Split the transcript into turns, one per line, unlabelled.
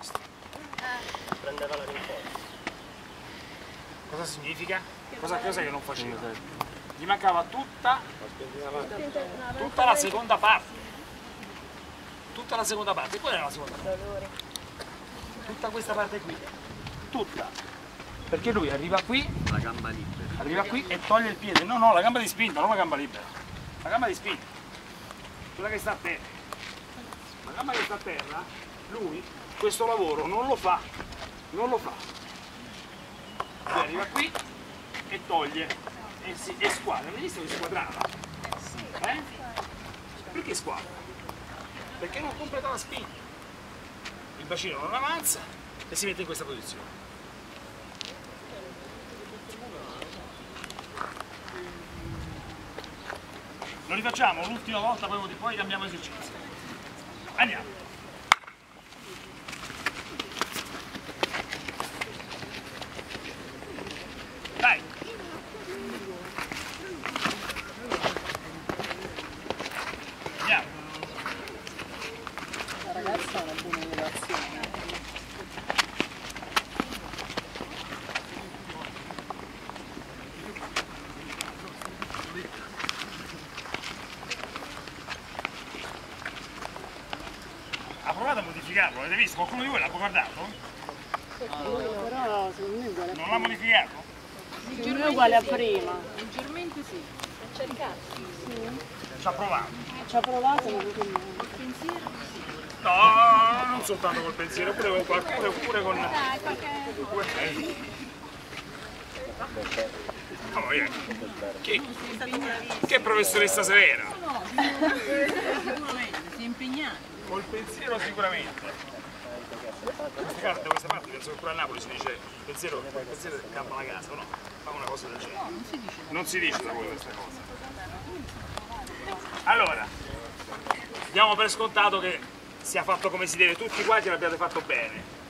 questo. Prendeva la rinforza. Cosa significa? Cosa che non faceva? Gli mancava tutta la seconda parte. Tutta la seconda parte. Qual era la seconda parte? Tutta questa parte qui. Tutta. Perché lui arriva qui.
La gamba libera.
Arriva qui e toglie il piede. No, la gamba di spinta, non la gamba libera. La gamba di spinta. Quella che sta a terra. La gamba che sta a terra, lui questo lavoro non lo fa. Non lo fa. Lui arriva qui e toglie e squadra. Hai visto che squadrava? Perché squadra? Perché non completa la spinta. Il bacino non avanza e si mette in questa posizione. Lo rifacciamo l'ultima volta, poi cambiamo esercizio. Andiamo. Dai. Andiamo.
La ragazza ha una buona relazione.
Ha provato a modificarlo, avete visto? Qualcuno di voi l'ha guardato?
Però secondo me è uguale a
Non l'ha modificato?
secondo me è uguale a prima.
Leggermente sì.
Ci ha provato.
Ci ha provato ma non con
No, non soltanto col pensiero, pure con... Oh, yeah. Che professoressa severa!
No, sicuramente, si è impegnato.
Col pensiero sicuramente. Questa parte penso che pure a Napoli si dice il pensiero campa la casa, o no? Fa una cosa del genere.
No, non si dice.
Non si dice da voi questa cosa. Allora, diamo per scontato che sia fatto come si deve, tutti quanti l'abbiate fatto bene.